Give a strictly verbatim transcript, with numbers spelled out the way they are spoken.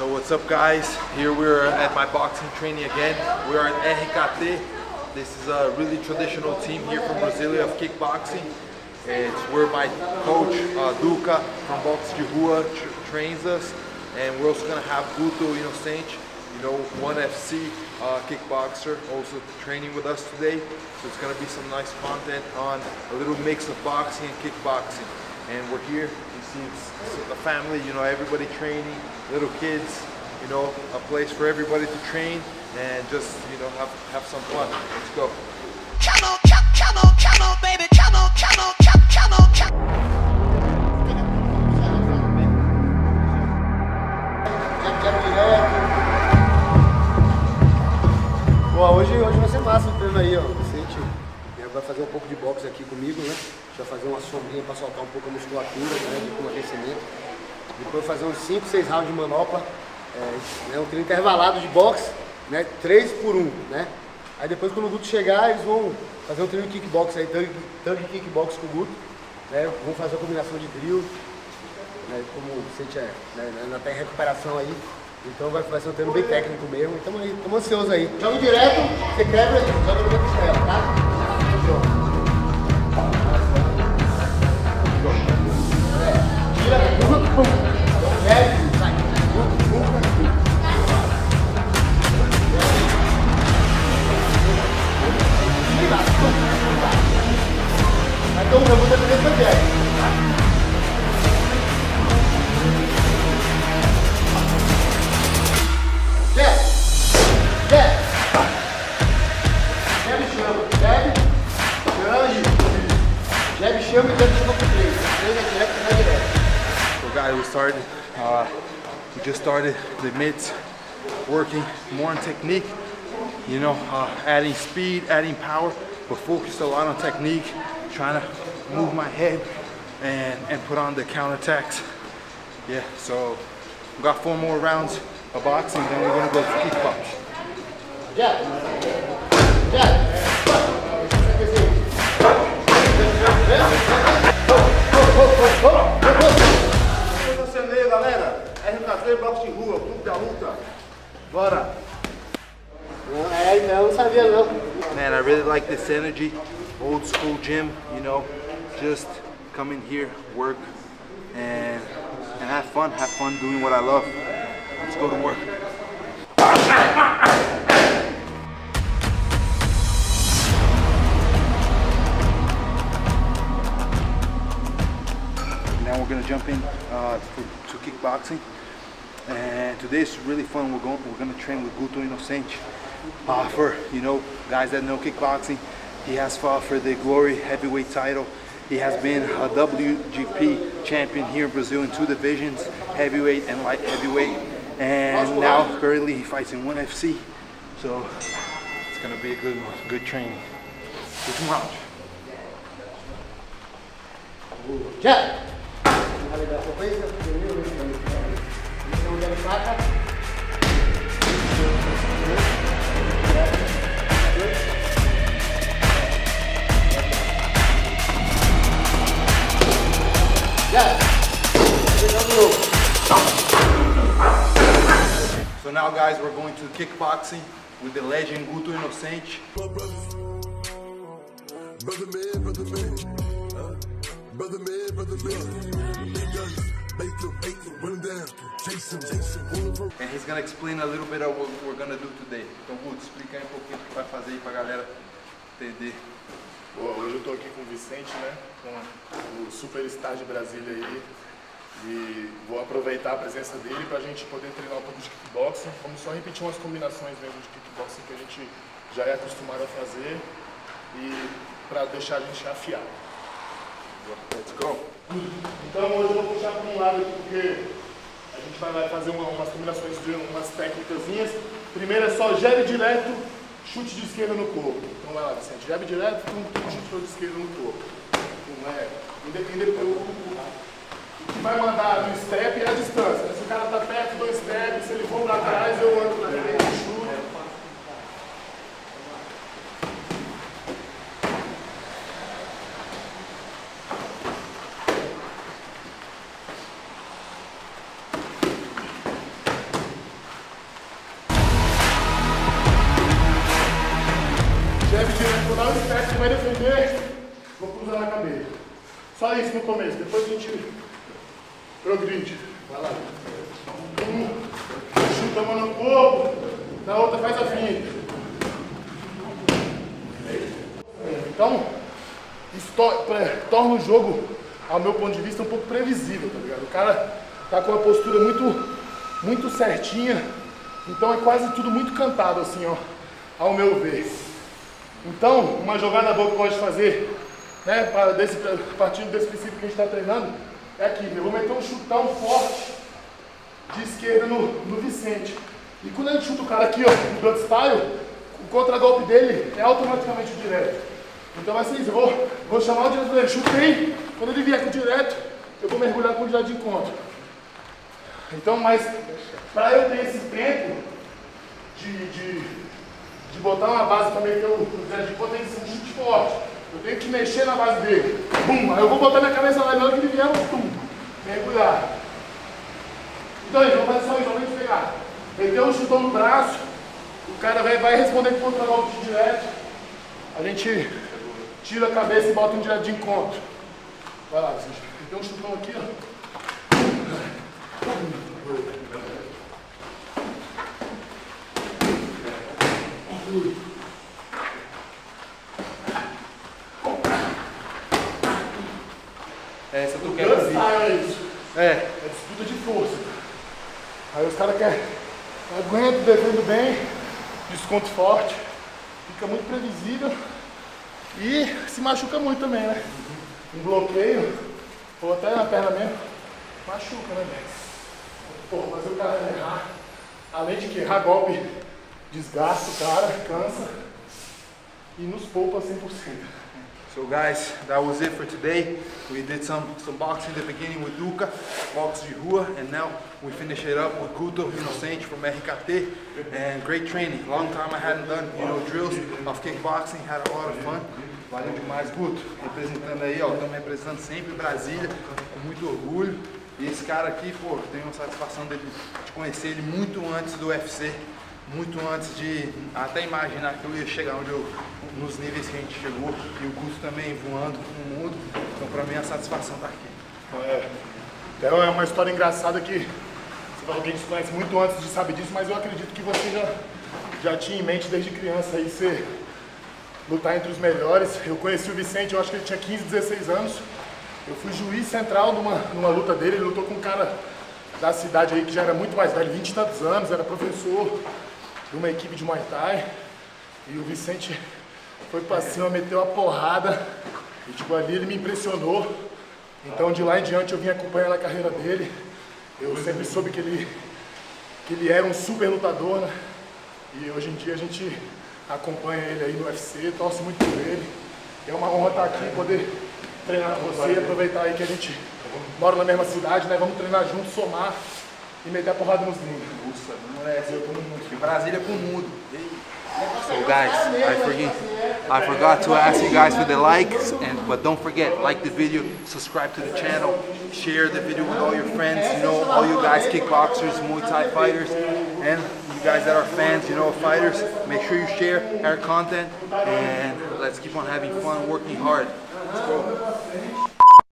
So what's up, guys? Here we're at my boxing training again. We are at R K T. This is a really traditional team here from Brasilia of kickboxing. It's where my coach uh, Duca from Boxe de Rua tra trains us, and we're also gonna have Guto Inocente, you know, one F C uh, kickboxer, also training with us today. So it's gonna be some nice content on a little mix of boxing and kickboxing. And we're here. You see, it's, it's a family. You know, everybody training, little kids. You know, a place for everybody to train and just, you know, have have some fun. Let's go. Come on, come, come on, come on, baby, come on, come on, come, come on, come. Bom, hoje, hoje vai ser massa o treino aí, ó. Vicente vai fazer um pouco de boxe aqui comigo, né? Já fazer uma sombrinha para soltar um pouco a musculatura, né? Com aquecimento. Depois fazer uns cinco, seis rounds de manopla. É, né, um treino intervalado de boxe, né, três por um, né? Aí depois quando o Guto chegar, eles vão fazer um treino de kickbox aí, thug, thug kickbox com o Guto, né? Vão fazer a combinação de drill, né, como o Vicente é, né, ainda tá em recuperação aí, então vai, vai ser um treino bem técnico mesmo, então aí, estamos ansiosos aí. Joga direto, você quebra, joga no meio do céu, tá? É, tira, pum, pum, leve. Então eu vou depender do Jack. Jack! Jack! Jab chama, jab, change. Jab chama e jab chama com três. Três é direto e vai direto. So guys, we started, uh, we just started the mitts, working more on technique, you know, uh, adding speed, adding power, but focused a lot on technique. Trying to move my head and, and put on the counterattacks. Yeah, so we got four more rounds of boxing, then we're gonna go to kickbox. Jab, jab, Você galera, R K T Boxe de Rua, Clube da Luta. Bora. É, não, não sabia não. Man, I really like this energy. Old school gym, you know, just come in here, work, and and have fun, have fun doing what I love. Let's go to work. Now we're gonna jump in uh, for, to kickboxing, and today is really fun. We're going, we're gonna train with Guto Inocente. Uh, for you know, guys that know kickboxing. He has fought for the Glory heavyweight title. He has been a W G P champion here in Brazil in two divisions, heavyweight and light heavyweight. And now currently he fights in one F C. So it's gonna be a good one, good training. Good round. Já! So now guys, we're going to kickboxing with the legend Guto Inocente. Brother man, brother man, uh, brother man, brother man, bake him, bake him, run him down, chase him, chase him. And he's gonna explain a little bit of what we're gonna do today. Então Guto, explica aí um pouquinho o que vai fazer aí pra galera entender. Bom, hoje eu tô aqui com o Vicente, né, com o Superstar de Brasília aí, e vou aproveitar a presença dele para a gente poder treinar um pouco de kickboxing. Vamos só repetir umas combinações mesmo de kickboxing que a gente já é acostumado a fazer e para deixar a gente afiado. Let's go! Então hoje eu vou puxar para um lado aqui porque a gente vai fazer uma, umas combinações de umas técnicas. Primeiro é só jab direto, chute de esquerda no corpo. Então vai lá, Vicente, jab direto, um chute de esquerda no corpo. Então, é, independente do o que vai mandar no step é a distância. Se o cara tá perto, dois steps, se ele for para trás, eu ando para frente, chuto. botar o step, vai defender, vou cruzar na cabeça. Só isso no começo, depois a gente progride. Vai lá. Um, chuta a mão no corpo, na outra faz a finta. Então, isso to torna o jogo, ao meu ponto de vista, um pouco previsível, tá ligado? O cara tá com uma postura muito, muito certinha, então é quase tudo muito cantado, assim, ó, ao meu ver. Então, uma jogada boa que pode fazer, né, para desse, partindo desse princípio que a gente está treinando, é aqui. Eu vou meter um chutão forte de esquerda no, no Vicente. E quando a gente chuta o cara aqui, ó, no blood style, o contragolpe dele é automaticamente direto. Então vai ser isso, eu vou, vou chamar o direto dele, chutei, quando ele vier com o direto, eu vou mergulhar com o direto de encontro. Então, mas para eu ter esse tempo de, de, de botar uma base para meter o direto de encontro, tem que ser um chute forte. Eu tenho que mexer na base dele. Bum, aí eu vou botar minha cabeça lá e na hora que ele vier, eu tum, mergulhar. Então, gente, vamos fazer só isso, vamos pegar. Meter um chutão no braço, o cara vai, vai responder com contra-golpe de direto. A gente tira a cabeça e bota um direto de encontro. Vai lá, Vicente. Tem um chutão aqui, ó. É, essa tu quer ouvir. É isso. É. É disputa de força. Aí os caras querem. Aguenta, defende bem, desconto forte. Fica muito previsível. E se machuca muito também, né? Um bloqueio, ou até na perna mesmo, machuca, né, velho? Pô, fazer o cara errar, além de que errar golpe, desgasta o cara, cansa e nos poupa cem por cento. So guys, that was it for today. We did some, some boxing in the beginning with Duca, box de rua, and now we finish it up with Guto Inocente from R K T, and great training. Long time I hadn't done, you know, drills of kickboxing, had a lot of fun. Valeu demais, Guto, representando aí, ó, estamos representando sempre Brasília, com muito orgulho. E esse cara aqui, pô, tenho uma satisfação dele, de conhecer ele muito antes do U F C, muito antes de até imaginar que eu ia chegar onde eu, nos níveis que a gente chegou, e o Guto também voando no mundo, então pra mim a satisfação tá aqui. É, então é uma história engraçada que você falou que a gente se conhece muito antes de saber disso, mas eu acredito que você já, já tinha em mente desde criança aí ser lutar entre os melhores. Eu conheci o Vicente, eu acho que ele tinha quinze, dezesseis anos. Eu fui juiz central numa, numa luta dele, ele lutou com um cara da cidade aí que já era muito mais velho, vinte e tantos anos, era professor de uma equipe de Muay Thai. E o Vicente foi pra cima, meteu a porrada e tipo, ali ele me impressionou. Então de lá em diante eu vim acompanhando a carreira dele. Eu sempre soube que ele, que ele era um super lutador, né? E hoje em dia a gente acompanha ele aí no U F C, torce muito por ele. É uma honra estar aqui, poder treinar com você, aproveitar aí que a gente mora na mesma cidade, né? Vamos treinar juntos, somar e meter a porrada nos gringos. Nossa, não é assim, eu tô no mundo. Brasília com o mundo. So guys, I forget, I forgot to ask you guys for the likes, and but don't forget, like the video, subscribe to the channel, share the video with all your friends, you know, all you guys kickboxers, Muay Thai fighters, and you guys that are fans, you know, fighters, make sure you share our content, and let's keep on having fun, working hard. Let's go.